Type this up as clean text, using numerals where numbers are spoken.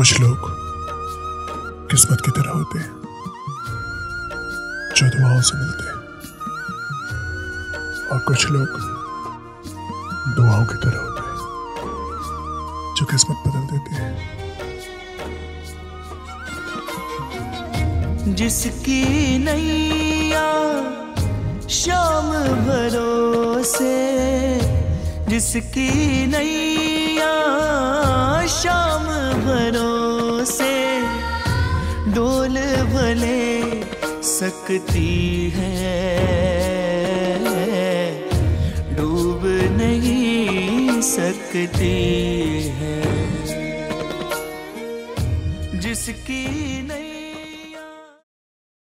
कुछ लोग किस्मत की तरह होते हैं जो दुआओं से मिलते हैं, और कुछ लोग दुआओं की तरह होते हैं जो किस्मत बदल देते हैं। जिसकी नैया शाम भरोसे, जिसकी नैया शाम भरोसे, डोल भले सकती है, डूब नहीं सकती है। जिसकी नैया